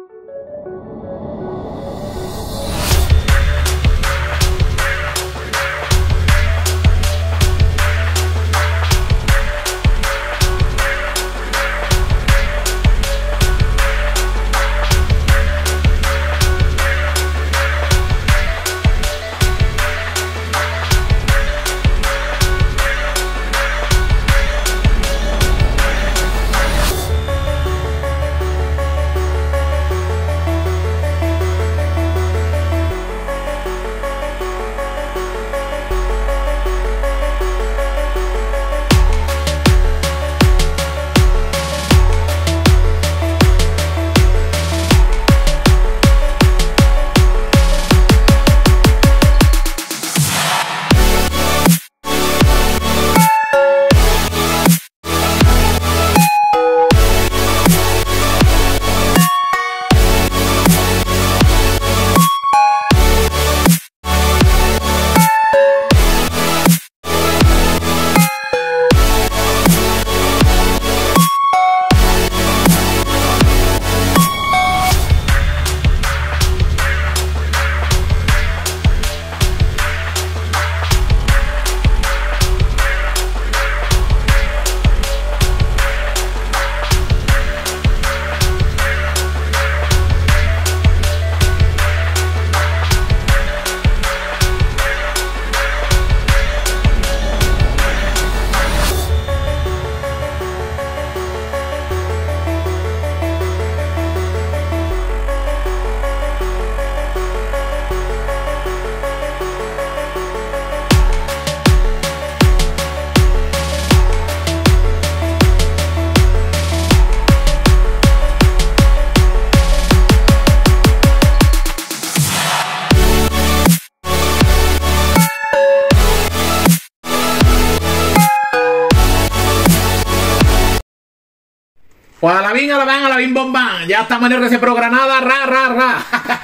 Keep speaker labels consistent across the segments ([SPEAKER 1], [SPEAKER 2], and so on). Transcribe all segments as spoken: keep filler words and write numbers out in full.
[SPEAKER 1] Pues a la bin, a la van, a la bin bombán. Ya estamos en R C Pro Granada, ra, ra, ra.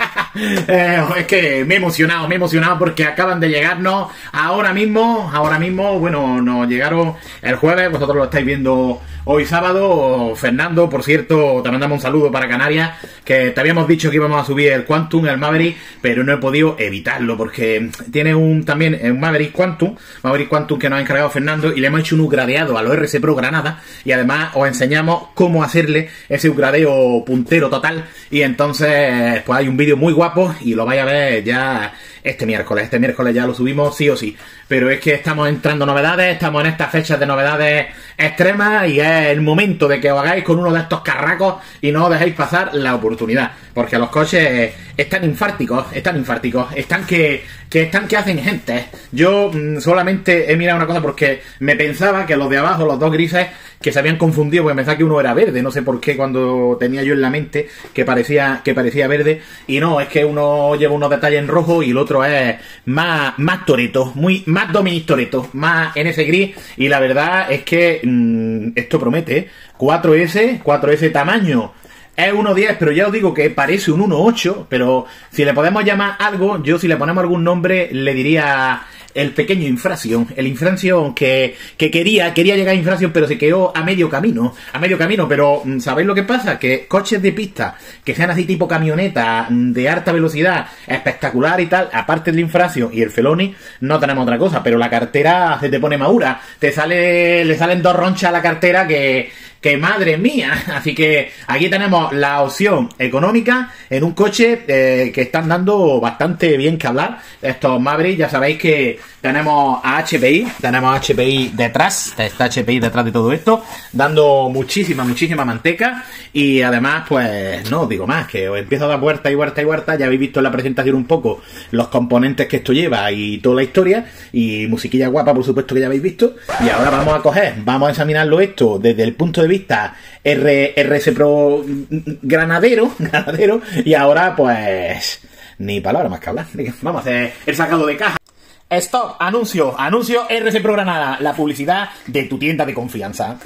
[SPEAKER 1] eh, es que me he emocionado, me he emocionado porque acaban de llegarnos ahora mismo, ahora mismo, bueno, nos llegaron el jueves, vosotros lo estáis viendo hoy sábado. Fernando, por cierto, te mandamos un saludo para Canarias, que te habíamos dicho que íbamos a subir el Quantum, el Maverick, pero no he podido evitarlo porque tiene un también un Maverick Quantum, Maverick Quantum que nos ha encargado Fernando y le hemos hecho un upgradeado a los R C Pro Granada y además os enseñamos cómo hacerle ese upgradeo puntero total y entonces pues hay un vídeo muy guapo y lo vais a ver ya este miércoles, este miércoles ya lo subimos sí o sí, pero es que estamos entrando novedades, estamos en estas fechas de novedades extremas y es el momento de que os hagáis con uno de estos carracos y no os dejéis pasar la oportunidad, porque los coches están infárticos, están infárticos, están que, que están que hacen gente. Yo mmm, solamente he mirado una cosa porque me pensaba que los de abajo, los dos grises, que se habían confundido porque pensaba que uno era verde, no sé por qué cuando tenía yo en la mente que parecía que parecía verde, y no, es que uno lleva unos detalles en rojo y el otro es más, más Toretto, muy, más Dominic Toretto, más en ese gris, y la verdad es que mmm, esto promete, cuatro ese, cuatro ese tamaño. Es uno diez, pero ya os digo que parece un uno ocho, pero si le podemos llamar algo, yo si le ponemos algún nombre le diría el pequeño Infraction, el Infraction que, que quería, quería llegar a Infraction, pero se quedó a medio camino, a medio camino, pero ¿sabéis lo que pasa? Que coches de pista, que sean así tipo camioneta, de alta velocidad, espectacular y tal, aparte del Infraction y el Feloni, no tenemos otra cosa, pero la cartera se te pone madura, te sale, le salen dos ronchas a la cartera que... que madre mía, así que aquí tenemos la opción económica en un coche eh, que están dando bastante bien que hablar. Estos Maverick, ya sabéis que tenemos a H P I, tenemos a H P I detrás, está H P I detrás de todo esto, dando muchísima, muchísima manteca, y además, pues, no os digo más, que os empiezo a dar vuelta y vuelta y vuelta, ya habéis visto en la presentación un poco los componentes que esto lleva y toda la historia, y musiquilla guapa, por supuesto, que ya habéis visto, y ahora vamos a coger, vamos a examinarlo esto desde el punto de vista vista R, R C Pro granadero, granadero, y ahora pues ni palabra más que hablar. Vamos a hacer el sacado de caja. Stop, anuncio, anuncio R C Pro Granada, la publicidad de tu tienda de confianza.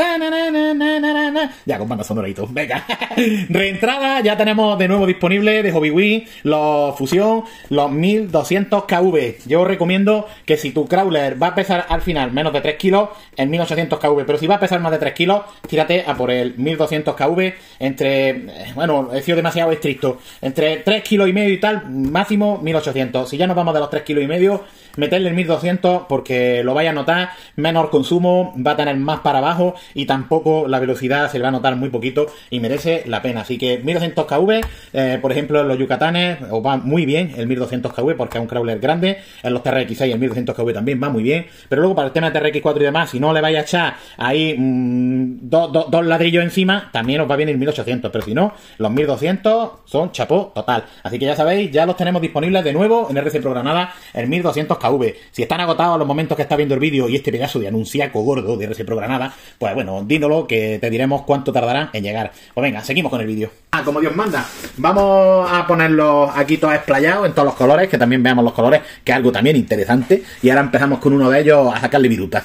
[SPEAKER 1] Ya con banda sonorito, venga. Reentrada, ya tenemos de nuevo disponible de HobbyWing, los Fusión, los mil doscientos K V. Yo os recomiendo que si tu crawler va a pesar al final menos de tres kilos, el mil ochocientos K V, pero si va a pesar más de tres kilos, tírate a por el mil doscientos K V entre, bueno, he sido demasiado estricto, entre tres kilos y medio y tal, máximo mil ochocientos. Si ya nos vamos de los tres kilos y medio, meterle el mil doscientos porque lo vais a notar, menor consumo, va a tener más para abajo y tampoco la velocidad se le va a notar muy poquito y merece la pena. Así que mil doscientos K V, eh, por ejemplo en los Yucatanes os va muy bien el mil doscientos K V porque es un crawler grande, en los T R X seis el mil doscientos K V también va muy bien, pero luego para el tema de T R X cuatro y demás, si no le vais a echar ahí mmm, dos do, do ladrillos encima, también os va bien el mil ochocientos, pero si no, los mil doscientos son chapó total. Así que ya sabéis, ya los tenemos disponibles de nuevo en R C Pro Granada, el mil doscientos K V. Si están agotados a los momentos que está viendo el vídeo y este pedazo de anunciaco gordo de R C Pro Granada, pues bueno, dínoslo que te diremos cuánto tardarán en llegar. Pues venga, seguimos con el vídeo. Ah, como Dios manda, vamos a ponerlos aquí todos esplayados en todos los colores, que también veamos los colores, que es algo también interesante. Y ahora empezamos con uno de ellos a sacarle viruta.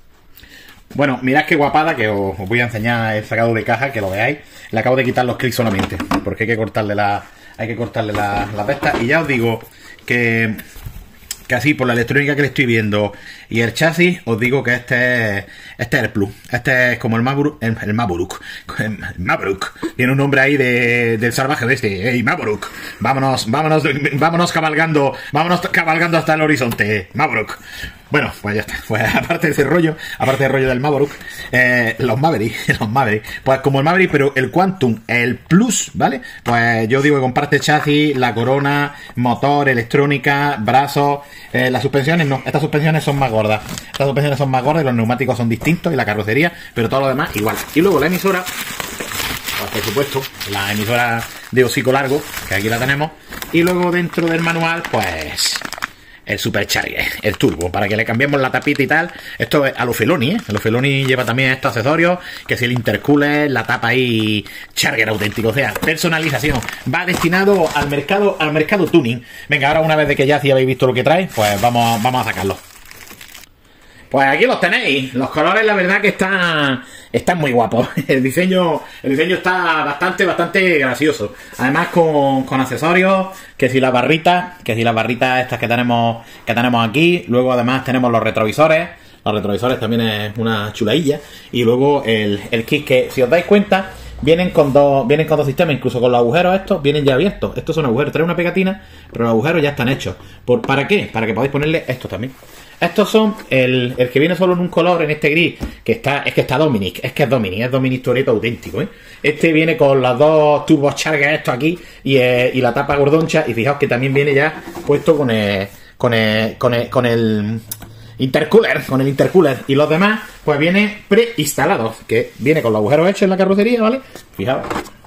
[SPEAKER 1] Bueno, mirad qué guapada, que os, os voy a enseñar el sacado de caja, que lo veáis. Le acabo de quitar los clics solamente, porque hay que cortarle la, hay que cortarle la, la de estas. Y ya os digo que... que así por la electrónica que le estoy viendo y el chasis, os digo que este es este es el Plus, este es como el Maverick, el, el Maverick, el Maverick, tiene un nombre ahí de, del salvaje de este, hey Maverick, vámonos, vámonos, vámonos cabalgando, vámonos cabalgando hasta el horizonte, Maverick. Bueno, pues ya está, pues aparte de ese rollo, aparte del rollo del Maverick, eh, los Maverick, los Maverick, pues como el Maverick, pero el Quantum, el Plus, ¿vale? Pues yo digo que comparte chasis, la corona, motor, electrónica, brazos, eh, las suspensiones no, estas suspensiones son más gordas, estas suspensiones son más gordas y los neumáticos son distintos y la carrocería, pero todo lo demás igual. Y luego la emisora, pues por supuesto, la emisora de hocico largo, que aquí la tenemos, y luego dentro del manual, pues... el Supercharger, el turbo, para que le cambiemos la tapita y tal. Esto es a lo Feloni, ¿eh? A lo Feloni lleva también estos accesorios, que si el intercooler, la tapa ahí, Charger auténtico, o sea, personalización. Va destinado al mercado, al mercado tuning. Venga, ahora una vez de que ya si habéis visto lo que trae, pues vamos, vamos a sacarlo. Pues aquí los tenéis, los colores la verdad que están, están muy guapos, el diseño, el diseño está bastante, bastante gracioso, además con, con accesorios, que si las barritas, que si las barritas estas que tenemos, que tenemos aquí, luego además tenemos los retrovisores, los retrovisores también es una chuladilla, y luego el, el kit que si os dais cuenta, vienen con dos, vienen con dos sistemas, incluso con los agujeros estos, vienen ya abiertos, estos son agujeros, trae una pegatina, pero los agujeros ya están hechos, ¿Por, ¿para qué? Para que podáis ponerle estos también. Estos son el, el que viene solo en un color, en este gris, que está, es que está Dominic, es que es Dominic, es Dominic Toretto auténtico, ¿eh? Este viene con los dos turbochargers estos aquí y, eh, y la tapa gordoncha, y fijaos que también viene ya puesto con el, con el, con el, con el intercooler, con el intercooler, y los demás pues vienen preinstalados, que viene con los agujeros hechos en la carrocería, ¿vale? Fijaos,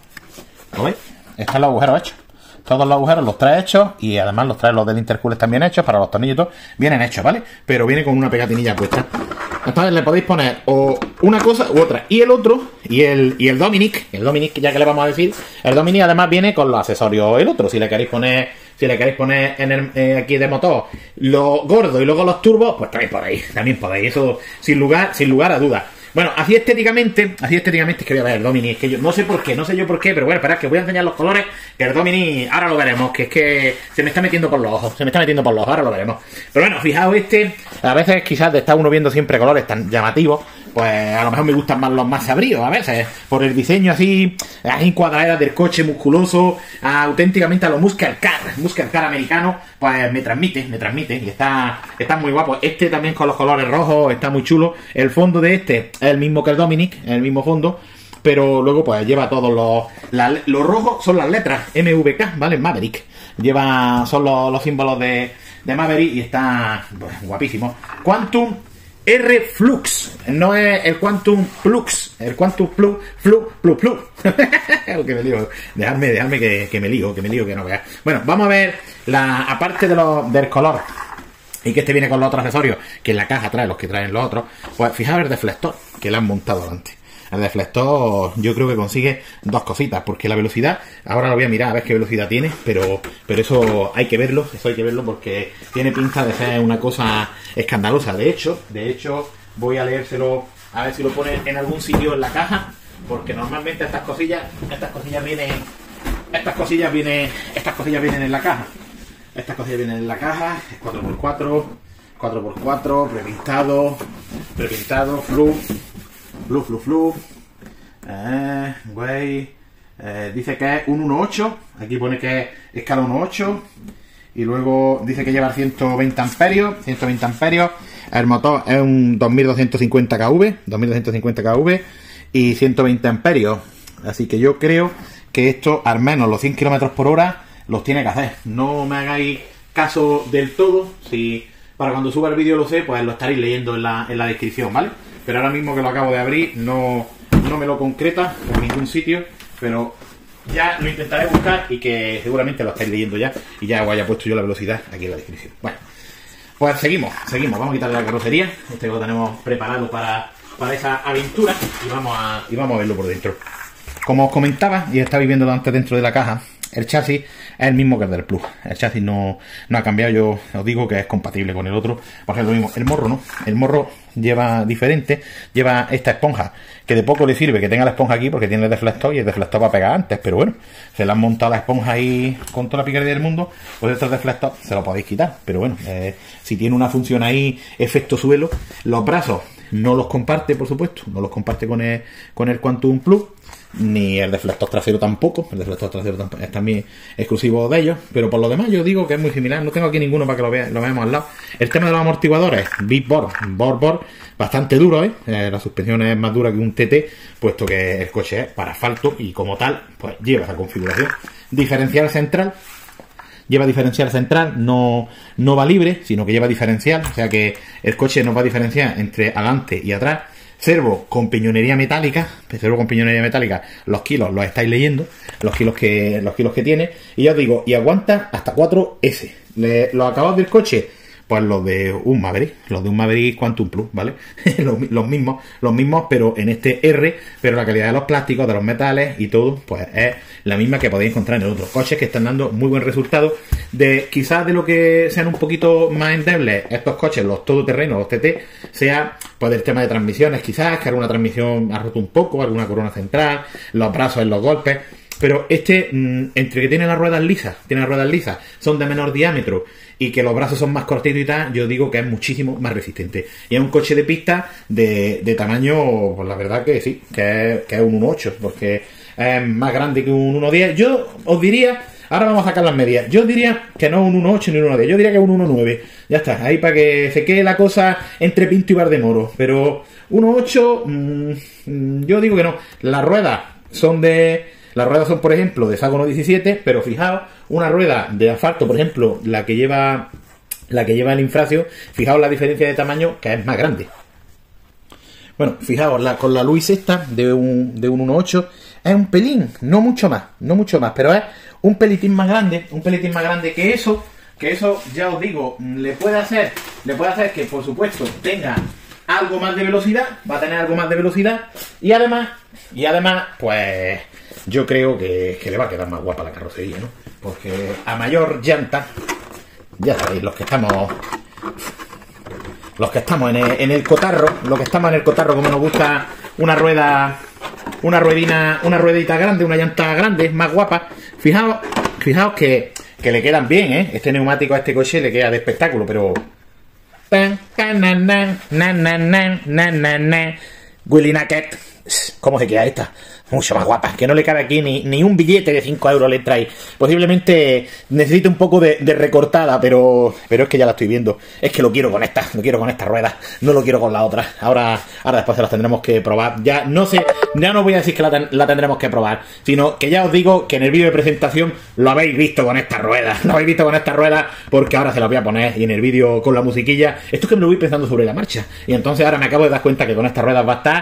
[SPEAKER 1] ¿lo veis? Están los agujeros hechos. Todos los agujeros los trae hechos y además los trae los del intercooler también hechos, para los tornillos y todo, vienen hechos, ¿vale? Pero viene con una pegatinilla puesta. Entonces le podéis poner o una cosa u otra. Y el otro, y el, y el Dominic, el Dominic ya que le vamos a decir, el Dominic además viene con los accesorios el otro. Si le queréis poner, si le queréis poner en el, eh, aquí de motor lo gordo y luego los turbos, pues también podéis, también podéis, eso sin lugar, sin lugar a dudas. Bueno, así estéticamente, así estéticamente es que voy a ver el Domini, es que yo no sé por qué, no sé yo por qué, pero bueno, esperad que os voy a enseñar los colores, que el Domini, ahora lo veremos, que es que se me está metiendo por los ojos, se me está metiendo por los ojos, ahora lo veremos. Pero bueno, fijaos este, a veces quizás de estar uno viendo siempre colores tan llamativos, pues a lo mejor me gustan más los más sabríos a veces, por el diseño así, las encuadradas del coche musculoso, auténticamente a los muscle car, muscle car americano, pues me transmite, me transmite, y está, está muy guapo. Este también con los colores rojos, está muy chulo. El fondo de este es el mismo que el Dominic, el mismo fondo, pero luego pues lleva todos los, la, los rojos son las letras M V K, ¿vale? Maverick, lleva, son los, los símbolos de, de Maverick y está pues, guapísimo. Quantum R Flux, no es el Quantum Flux, el Quantum Flux, Flux, Flux, Flux. que me lío, dejadme, dejadme que, que me lío, que me lío, que no veas. Bueno, vamos a ver, la aparte de lo, del color, y que este viene con los otros accesorios, que en la caja trae los que traen los otros, pues fijaos el deflector que le han montado delante. El deflector yo creo que consigue dos cositas, porque la velocidad, ahora lo voy a mirar a ver qué velocidad tiene, pero, pero eso hay que verlo, eso hay que verlo porque tiene pinta de ser una cosa escandalosa. De hecho, de hecho, voy a leérselo, a ver si lo pone en algún sitio en la caja, porque normalmente estas cosillas, estas cosillas vienen, estas cosillas vienen, estas cosillas vienen en la caja. Estas cosillas vienen en la caja, es cuatro por cuatro, cuatro por cuatro, prepintado, prepintado, flu, flu, flu, flu, eh, güey, eh, dice que es un uno ocho, aquí pone que es escala uno ocho, y luego dice que lleva ciento veinte amperios, ciento veinte amperios, el motor es un dos mil doscientos cincuenta kilovoltios, dos mil doscientos cincuenta kilovoltios, y ciento veinte amperios, así que yo creo que esto, al menos los cien kilómetros por hora, los tiene que hacer. No me hagáis caso del todo. Si para cuando suba el vídeo lo sé, pues lo estaréis leyendo en la, en la descripción, ¿vale? Pero ahora mismo que lo acabo de abrir, no, no me lo concreta en ningún sitio, pero ya lo intentaré buscar y que seguramente lo estáis leyendo ya y ya os haya puesto yo la velocidad aquí en la descripción. Bueno, pues seguimos, seguimos. Vamos a quitarle la carrocería. Este lo tenemos preparado para, para esa aventura y vamos, a, y vamos a verlo por dentro. Como os comentaba, y estabais viéndolo antes dentro de la caja, el chasis es el mismo que el del Plus. El chasis no, no ha cambiado. Yo os digo que es compatible con el otro. Por ejemplo, lo mismo. El morro no. El morro lleva diferente. Lleva esta esponja, que de poco le sirve que tenga la esponja aquí porque tiene el deflector y el deflector va a pegar antes. Pero bueno, se le han montado la esponja ahí con toda la picardía del mundo. Pues este deflector se lo podéis quitar. Pero bueno, eh, si tiene una función ahí, efecto suelo. Los brazos no los comparte, por supuesto. No los comparte con el, con el Quantum Plus. Ni el deflector trasero tampoco. El deflector trasero tampoco, es también exclusivo de ellos. Pero por lo demás yo digo que es muy similar. No tengo aquí ninguno para que lo, vea, lo veamos al lado. El tema de los amortiguadores, Big Bore, Bore Bore, bastante duro, ¿eh? Eh, la suspensión es más dura que un T T, puesto que el coche es para asfalto y como tal, pues lleva esa configuración. Diferencial central. Lleva diferencial central, no, no va libre, sino que lleva diferencial. O sea que el coche nos va a diferenciar entre adelante y atrás. Servo con piñonería metálica, servo con piñonería metálica, los kilos los estáis leyendo, los kilos que los kilos que tiene, y ya os digo, y aguanta hasta cuatro ese. Le, los acabados del coche, pues los de un Maverick, los de un Maverick Quantum Plus, ¿vale? los, los mismos, los mismos, pero en este R, pero la calidad de los plásticos, de los metales y todo, pues es la misma que podéis encontrar en otros coches que están dando muy buen resultado. De quizás de lo que sean un poquito más endebles estos coches, los todoterrenos, los T T, sea pues el tema de transmisiones, quizás que alguna transmisión ha roto un poco, alguna corona central, los brazos en los golpes. Pero este, entre que tiene las ruedas lisas, tiene las ruedas lisas, son de menor diámetro y que los brazos son más cortitos y tal, yo digo que es muchísimo más resistente. Y es un coche de pista de, de tamaño, pues la verdad que sí, que es, que es un uno ocho, porque es más grande que un uno diez. Yo os diría, ahora vamos a sacar las medidas, yo diría que no un uno ocho ni un uno diez, yo diría que un uno nueve. Ya está, ahí para que se quede la cosa entre Pinto y Valdemoro. Pero uno ocho, mmm, yo digo que no. Las ruedas son de... Las ruedas son, por ejemplo, de hexágono diecisiete, pero fijaos, una rueda de asfalto, por ejemplo, la que lleva la que lleva el Infracio, fijaos la diferencia de tamaño, que es más grande. Bueno, fijaos, la, con la luz esta de un, de un uno ocho, es un pelín, no mucho más, no mucho más, pero es un pelitín más grande, un pelitín más grande que eso, que eso, ya os digo, le puede hacer, le puede hacer que, por supuesto, tenga algo más de velocidad, va a tener algo más de velocidad, y además, y además, pues... yo creo que, que le va a quedar más guapa la carrocería, ¿no? Porque a mayor llanta, ya sabéis, los que estamos los que estamos en el, en el cotarro, los que estamos en el cotarro, como nos gusta una rueda, una ruedina, una ruedita grande, una llanta grande, más guapa. Fijaos, fijaos que, que le quedan bien, ¿eh? Este neumático a este coche le queda de espectáculo, pero... Willy Naked, ¿cómo se queda esta? Mucho más guapa, que no le cabe aquí ni, ni un billete de cinco euros le trae. Posiblemente necesite un poco de, de recortada, pero pero es que ya la estoy viendo. Es que lo quiero con esta, lo quiero con esta rueda, no lo quiero con la otra. Ahora ahora después se las tendremos que probar. Ya no sé, ya no voy a decir que la, ten, la tendremos que probar, sino que ya os digo que en el vídeo de presentación lo habéis visto con esta rueda. Lo habéis visto con esta rueda porque ahora se la voy a poner y en el vídeo con la musiquilla. Esto es que me lo voy pensando sobre la marcha. Y entonces ahora me acabo de dar cuenta que con estas ruedas va a estar...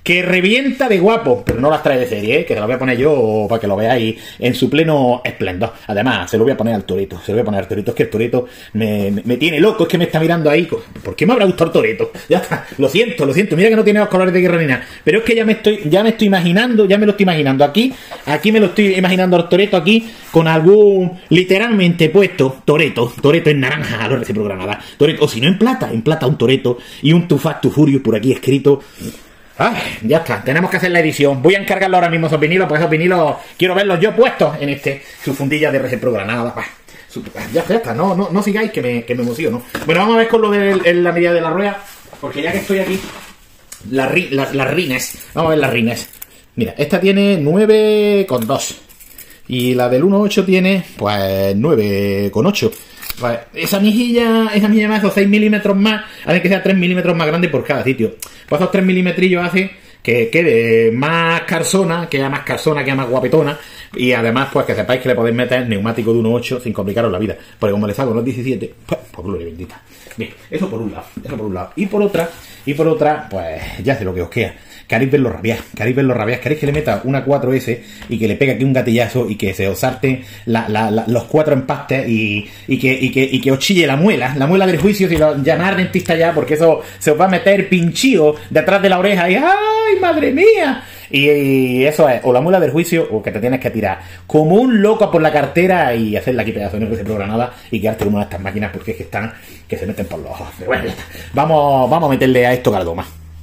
[SPEAKER 1] que revienta de guapo, pero no las trae de serie, ¿eh? Que te las voy a poner yo para que lo veáis en su pleno esplendor. Además, se lo voy a poner al Toretto, se lo voy a poner al Toretto, es que el Toretto me, me, me tiene loco, es que me está mirando ahí. ¿Por qué me habrá gustado el Toretto? Ya está, lo siento, lo siento, mira que no tiene los colores de guerra ni nada, pero es que ya me estoy, ya me estoy imaginando, ya me lo estoy imaginando aquí, aquí me lo estoy imaginando al Toretto aquí, con algún, literalmente puesto, Toretto, Toretto en naranja, a lo recién programada, Toretto, o si no en plata, en plata un Toretto y un Too Fast Too Furious por aquí escrito. Ay, ya está, tenemos que hacer la edición. Voy a encargarlo ahora mismo esos vinilos, porque esos vinilos quiero verlos yo puestos en este, su fundilla de R C Pro Granada. Ya está, ya está, no, no, no sigáis que me, que me emociono. Bueno, vamos a ver con lo de la medida de la rueda, porque ya que estoy aquí, las la, la rines, vamos a ver las rines. Mira, esta tiene nueve coma dos y la del uno coma ocho tiene, pues, nueve coma ocho. Vale, esa mejilla, esa mejilla más, esos seis milímetros más, hace que sea tres milímetros más grande por cada sitio. Pues esos tres milimetrillos hace que quede más carzona, que haya más carzona, que haya más guapetona. Y además, pues que sepáis que le podéis meter neumático de uno coma ocho sin complicaros la vida. Porque como le saco los diecisiete, pues, por gloria bendita. Bien, eso por un lado, eso por un lado. Y por otra, y por otra, pues ya sé lo que os queda. Queréis verlo rabiar, queréis verlo rabiar, queréis que le meta una cuatro ese y que le pegue aquí un gatillazo y que se os sarte la, la, la, los cuatro empastes y, y, que, y, que, y que os chille la muela, la muela del juicio, si lo llamar dentista ya, porque eso se os va a meter pinchío detrás de la oreja y ¡ay, madre mía! Y, y eso es, o la muela del juicio o que te tienes que tirar como un loco por la cartera y hacerle aquí pedazo de no que se programa y quedarte con una de estas máquinas porque es que están, que se meten por los ojos. Pero bueno, ya está. Vamos, vamos a meterle a esto gardoma.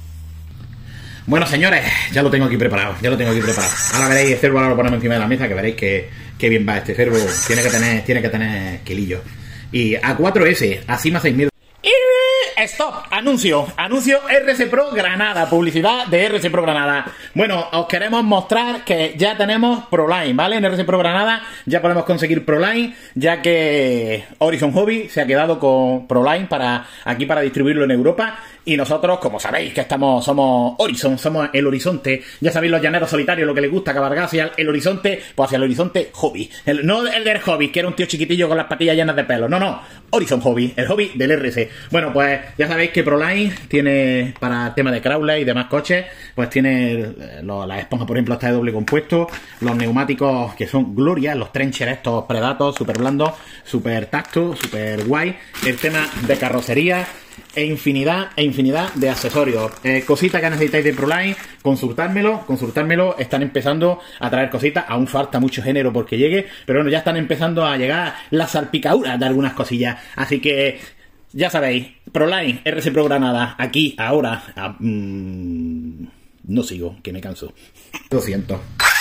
[SPEAKER 1] Bueno, señores, ya lo tengo aquí preparado, ya lo tengo aquí preparado. Ahora veréis el cervo, ahora lo ponemos encima de la mesa, que veréis que, que bien va este cervo. Tiene que tener, tiene que tener kilillos. Y A cuatro S, a Sima seis mil. Stop, anuncio, anuncio R C Pro Granada, publicidad de R C Pro Granada. Bueno, os queremos mostrar que ya tenemos ProLine, ¿vale? En R C Pro Granada ya podemos conseguir ProLine, ya que Horizon Hobby se ha quedado con ProLine para aquí para distribuirlo en Europa. Y nosotros, como sabéis, que estamos, somos Horizon, somos el horizonte. Ya sabéis los llaneros solitarios, lo que les gusta cabalgar hacia el horizonte, pues hacia el horizonte Hobby. El, no el del Hobby, que era un tío chiquitillo con las patillas llenas de pelo. No, no, Horizon Hobby, el hobby del R C. Bueno, pues ya sabéis que ProLine tiene, para tema de crawler y demás coches, pues tiene lo, la esponja, por ejemplo, esta de doble compuesto, los neumáticos que son gloria, los trencher estos Predator, súper blandos, súper tacto, súper guay. El tema de carrocería e infinidad e infinidad de accesorios, eh, cositas que necesitáis de ProLine, consultármelo, consultármelo, están empezando a traer cositas, aún falta mucho género porque llegue, pero bueno, ya están empezando a llegar las salpicaduras de algunas cosillas, así que ya sabéis, ProLine, R C Pro Granada, aquí, ahora, a, mmm, no sigo, que me canso, lo siento.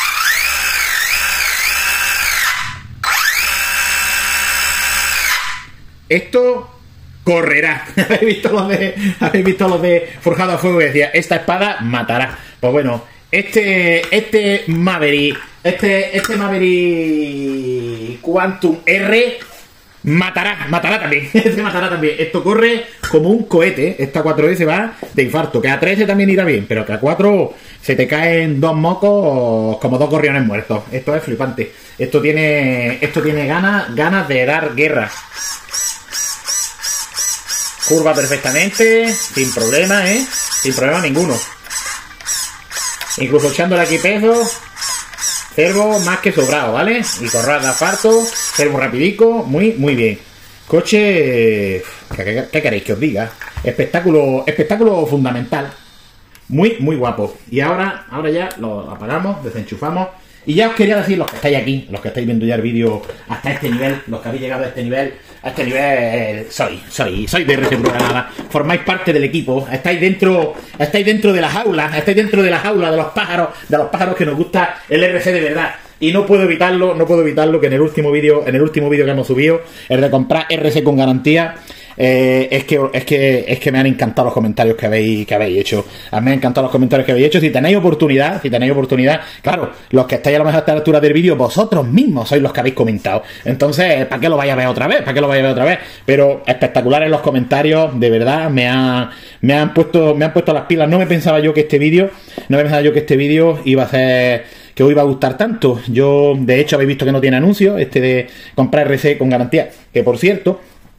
[SPEAKER 1] Esto correrá. ¿Habéis visto los de, habéis visto los de Forjado a Fuego que decía, esta espada matará? Pues bueno, este este Maverick, este este Maverick Quantum R matará, matará también. Este matará también. Esto corre como un cohete. Esta cuatro S va de infarto. Que a tres también irá bien, pero que a cuatro se te caen dos mocos como dos gorriones muertos. Esto es flipante. Esto tiene esto tiene ganas ganas de dar guerra. Curva perfectamente, sin problema, ¿eh? Sin problema ninguno. Incluso echándole aquí peso. Cervo más que sobrado, ¿vale? Y corral de asfalto, cervo rapidico, muy, muy bien. Coche... ¿Qué, qué, qué queréis que os diga? Espectáculo, espectáculo fundamental. Muy, muy guapo. Y ahora, ahora ya lo apagamos, desenchufamos. Y ya os quería decir, los que estáis aquí, los que estáis viendo ya el vídeo hasta este nivel, los que habéis llegado a este nivel, a este nivel, soy, soy, soy de R C Pro Granada, formáis parte del equipo, estáis dentro, estáis dentro de las jaulas, estáis dentro de las jaulas de los pájaros, de los pájaros que nos gusta el R C de verdad. Y no puedo evitarlo, no puedo evitarlo que en el último vídeo, en el último vídeo que hemos subido, el de comprar R C con garantía, eh, es que es que es que me han encantado los comentarios que habéis que habéis hecho. A mí me han encantado los comentarios que habéis hecho. Si tenéis oportunidad, si tenéis oportunidad, claro, los que estáis a lo mejor a esta altura del vídeo, vosotros mismos sois los que habéis comentado. Entonces, ¿para qué lo vais a ver otra vez? ¿Para qué lo vais a ver otra vez? Pero espectaculares los comentarios, de verdad, me han me han puesto me han puesto las pilas. No me pensaba yo que este vídeo, no me pensaba yo que este vídeo iba a ser que os iba a gustar tanto. Yo, de hecho, habéis visto que no tiene anuncio, este de comprar R C con garantía, que por cierto,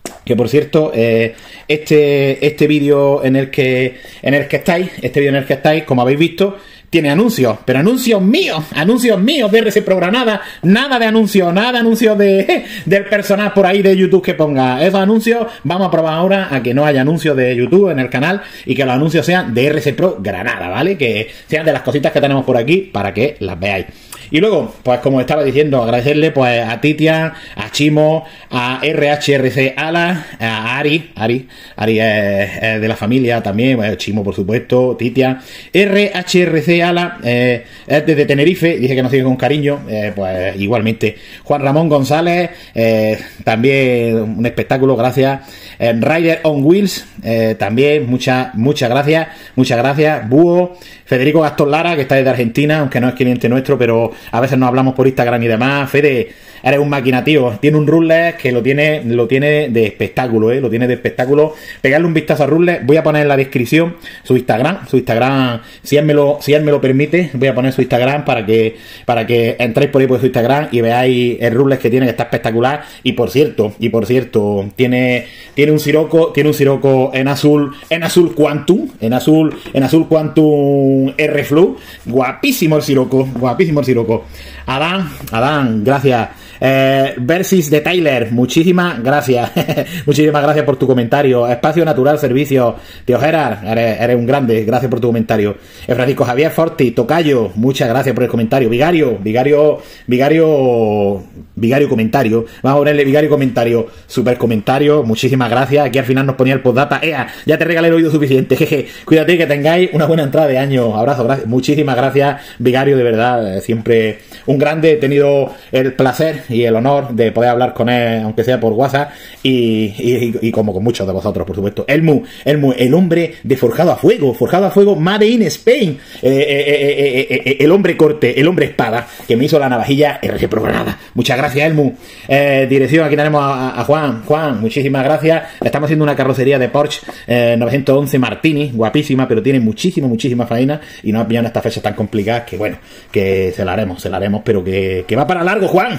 [SPEAKER 1] Que por cierto, eh, este, este vídeo en el que en el que estáis, este vídeo en el que estáis, como habéis visto, tiene anuncios, pero anuncios míos, anuncios míos de R C Pro Granada, nada de anuncios, nada de anuncios de, del personal por ahí de YouTube que ponga. Esos anuncios, vamos a probar ahora a que no haya anuncios de YouTube en el canal y que los anuncios sean de R C Pro Granada, ¿vale? Que sean de las cositas que tenemos por aquí para que las veáis. Y luego, pues como estaba diciendo, agradecerle pues a Titia, a Chimo, a R H R C Ala, a Ari, Ari, Ari es, es de la familia también, bueno, Chimo por supuesto, Titia, R H R C Ala, eh, es desde Tenerife, dice que nos sigue con cariño, eh, pues igualmente. Juan Ramón González, eh, también un espectáculo, gracias. Eh, Rider on Wheels, eh, también muchas, muchas gracias, muchas gracias. Búho, Federico Gastón Lara, que está desde Argentina, aunque no es cliente nuestro, pero a veces nos hablamos por Instagram y demás. Fede, eres un máquina, tío. Tiene un Rules que lo tiene, lo tiene de espectáculo, ¿eh? Lo tiene de espectáculo. Pegarle un vistazo a Rules. Voy a poner en la descripción su Instagram. Su Instagram, si él me lo, si él me lo permite, voy a poner su Instagram para que, para que entréis por ahí por su Instagram y veáis el Rules que tiene, que está espectacular. Y por cierto, y por cierto, tiene, tiene un Sirocco, tiene un Sirocco en azul, en azul Quantum, en azul, en azul Quantum R Flux. Guapísimo el Sirocco, guapísimo el Sirocco. Adán, Adán, gracias. Eh, Versis de Tyler, muchísimas gracias. Muchísimas gracias por tu comentario. Espacio Natural Servicio, tío Gerard, eres, eres un grande, gracias por tu comentario. Eh, Francisco Javier Forti, Tocayo, muchas gracias por el comentario. Vigario, Vigario, Vigario, Vigario comentario. Vamos a ponerle Vigario comentario, super comentario, muchísimas gracias. Aquí al final nos ponía el postdata. Ea, ya te regalé el oído suficiente. Jeje. Cuídate, que tengáis una buena entrada de año. Abrazo, gracias. Muchísimas gracias, Vigario, de verdad. Siempre un grande. He tenido el placer y el honor de poder hablar con él, aunque sea por WhatsApp, y, y, y como con muchos de vosotros, por supuesto. Elmu, Elmu, el hombre de Forjado a Fuego, Forjado a Fuego, Made in Spain, eh, eh, eh, eh, eh, el hombre corte, el hombre espada, que me hizo la navajilla R C Pro Granada. Muchas gracias, Elmu. Eh, dirección, aquí tenemos a, a Juan. Juan, muchísimas gracias. Estamos haciendo una carrocería de Porsche eh, novecientos once Martini, guapísima, pero tiene muchísima, muchísima faena, y no ha pillado en estas fechas tan complicadas que, bueno, que se la haremos, se la haremos, pero que, que va para largo, Juan.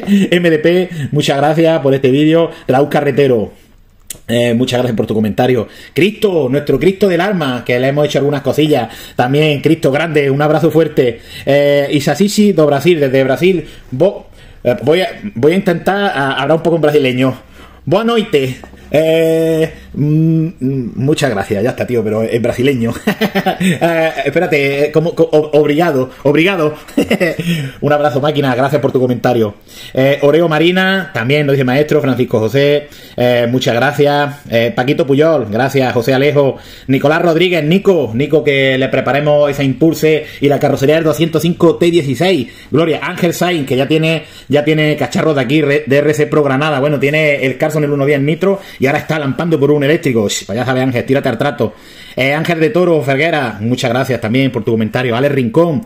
[SPEAKER 1] M D P, muchas gracias por este vídeo. Raúl Carretero, Eh, muchas gracias por tu comentario. Cristo, nuestro Cristo del alma, que le hemos hecho algunas cosillas. También, Cristo grande, un abrazo fuerte. Eh, Isasishi do Brasil, desde Brasil. Bo, eh, voy, a, voy a intentar a, hablar un poco en brasileño. Boa noite. Eh, mm, muchas gracias, ya está, tío, pero es brasileño. eh, espérate, como, como obrigado, obrigado. Un abrazo, máquina, gracias por tu comentario. eh, Oreo Marina, también lo dice maestro. Francisco José, eh, muchas gracias. eh, Paquito Puyol, gracias. José Alejo, Nicolás Rodríguez, Nico, Nico, que le preparemos esa Impulse y la carrocería del doscientos cinco T dieciséis. Gloria, Ángel Sainz, que ya tiene, ya tiene cacharros de aquí, de R C Pro Granada. Bueno, tiene el Carson el uno diez Nitro y ahora está lampando por un eléctrico. Pues ya sabes, Ángel, tírate al trato. Eh, Ángel de Toro Ferguera, muchas gracias también por tu comentario. Ale Rincón,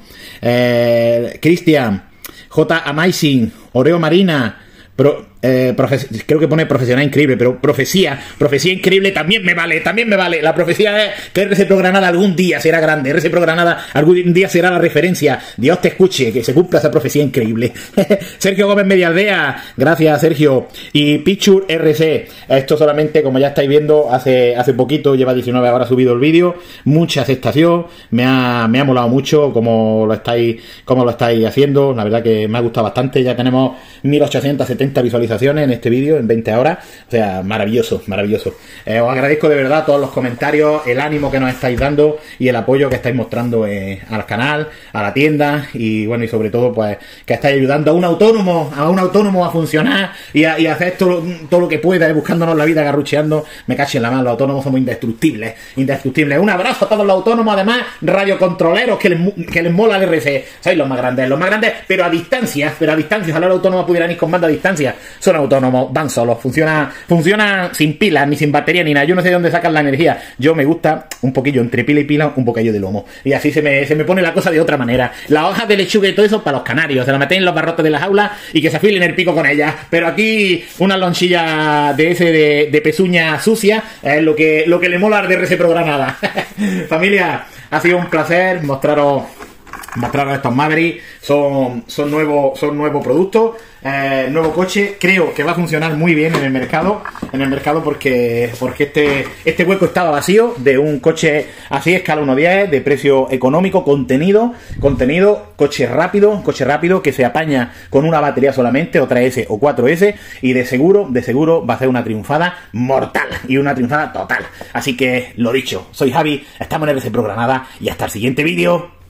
[SPEAKER 1] eh, Cristian, J. Amazing, Oreo Marina, Pro, eh, creo que pone profesional increíble, pero profecía, profecía increíble también me vale, también me vale. La profecía es que R C Pro Granada algún día será grande, R C Pro Granada algún día será la referencia. Dios te escuche, que se cumpla esa profecía increíble. Sergio Gómez Medialdea, gracias Sergio. Y Pichur R C, esto solamente, como ya estáis viendo, hace, hace poquito, lleva diecinueve horas subido el vídeo, mucha aceptación, me ha, me ha molado mucho como lo estáis, como lo estáis haciendo, la verdad que me ha gustado bastante. Ya tenemos mil ochocientas setenta visualizaciones en este vídeo en veinte horas, o sea, maravilloso, maravilloso. Eh, os agradezco de verdad todos los comentarios, el ánimo que nos estáis dando y el apoyo que estáis mostrando eh, al canal, a la tienda, y bueno, y sobre todo pues que estáis ayudando a un autónomo, a un autónomo a funcionar y a, y a hacer todo, todo lo que pueda, eh, buscándonos la vida, garrucheando. Me cacho en la mano, los autónomos somos indestructibles, indestructibles. Un abrazo a todos los autónomos, además radiocontroleros que les, que les mola el R C. Sois los más grandes, los más grandes, pero a distancia, pero a distancia. Ojalá los autónomos pudieran ir con banda a distancia. Son autónomos, van solos, funciona, funciona sin pilas, ni sin batería, ni nada. Yo no sé de dónde sacan la energía. Yo me gusta un poquillo entre pila y pila, un bocadillo de lomo. Y así se me, se me pone la cosa de otra manera. Las hojas de lechuga y todo eso para los canarios. Se la meten en los barrotes de las aulas y que se afilen el pico con ellas. Pero aquí una lonchilla de ese de, de pezuña sucia es lo que, lo que le mola al de R C Pro Granada. Familia, ha sido un placer mostraros mostraros estos Maverick. Son, son nuevos son nuevos productos, eh, nuevo coche. Creo que va a funcionar muy bien en el mercado, en el mercado porque, porque este, este hueco estaba vacío de un coche así, escala uno diez, de precio económico, contenido, contenido, coche rápido, coche rápido que se apaña con una batería solamente, o tres ese o cuatro ese, y de seguro, de seguro va a ser una triunfada mortal y una triunfada total. Así que, lo dicho, soy Javi, estamos en R C Pro Granada y hasta el siguiente vídeo.